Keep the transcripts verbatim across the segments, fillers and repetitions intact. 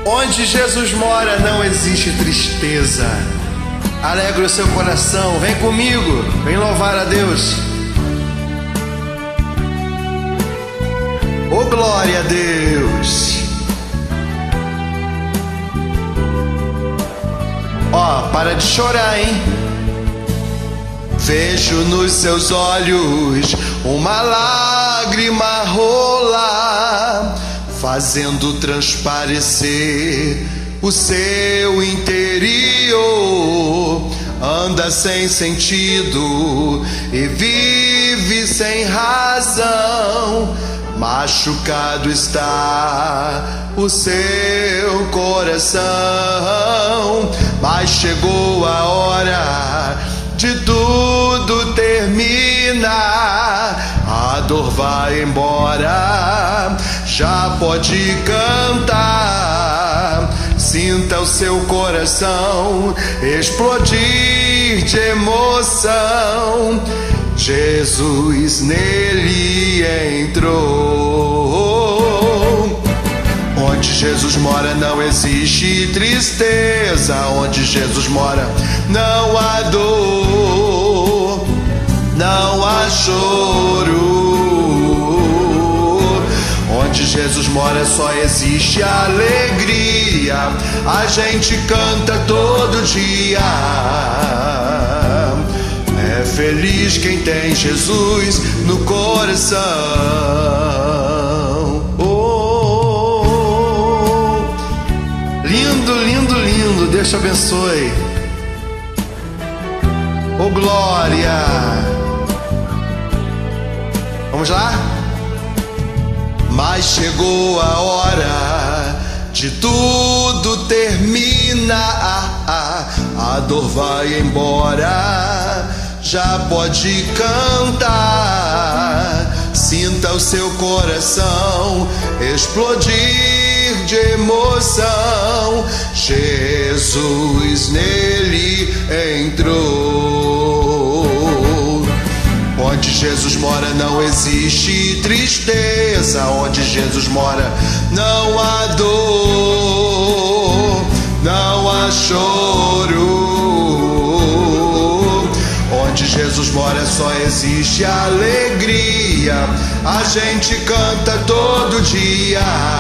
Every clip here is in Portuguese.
Onde Jesus mora não existe tristeza. Alegre o seu coração, vem comigo, vem louvar a Deus. Oh, glória a Deus. Ó, oh, para de chorar, hein? Vejo nos seus olhos uma lágrima rolar, fazendo transparecer o seu interior. Anda sem sentido e vive sem razão. Machucado está o seu coração, mas chegou a hora de tudo terminar. A dor vai embora, já pode cantar. Sinta o seu coração explodir de emoção. Jesus nele entrou. Onde Jesus mora não existe tristeza. Onde Jesus mora não há dor, não há choro. Onde Jesus mora só existe alegria. A gente canta todo dia. É feliz quem tem Jesus no coração. Oh, lindo, lindo, lindo. Deus te abençoe. Oh, glória. Vamos lá? Mas chegou a hora de tudo terminar. A dor vai embora, já pode cantar. Sinta o seu coração explodir de emoção. Jesus nele entrou. Onde Jesus mora não existe tristeza. Onde Jesus mora não há dor, não há choro. Onde Jesus mora só existe alegria. A gente canta todo dia.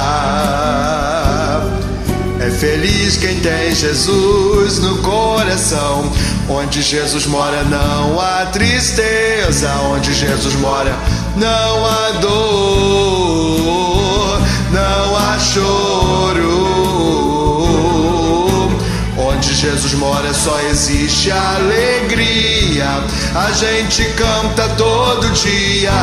É feliz quem tem Jesus no coração. Onde Jesus mora não há tristeza. Onde Jesus mora não há dor, não há choro. Onde Jesus mora só existe alegria. A gente canta todo dia.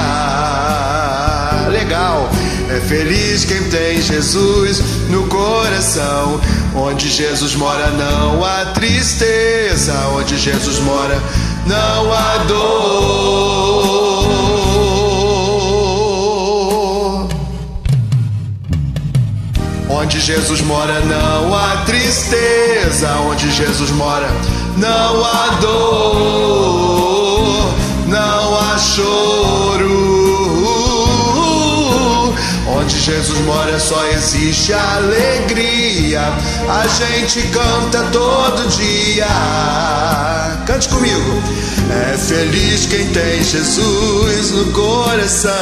Legal. É feliz quem tem Jesus no coração. Onde Jesus mora não há tristeza. Onde Jesus mora não há dor. Onde Jesus mora não há tristeza. Onde Jesus mora não há dor, não há choro. Onde Jesus mora só existe alegria. A gente canta todo dia. Cante comigo. É feliz quem tem Jesus no coração.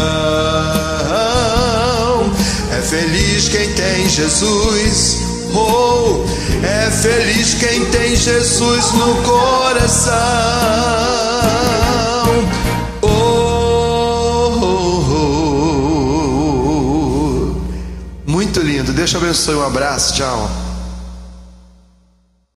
É feliz quem tem Jesus. Oh, é feliz quem tem Jesus no coração. Muito lindo. Deus te abençoe. Um abraço. Tchau.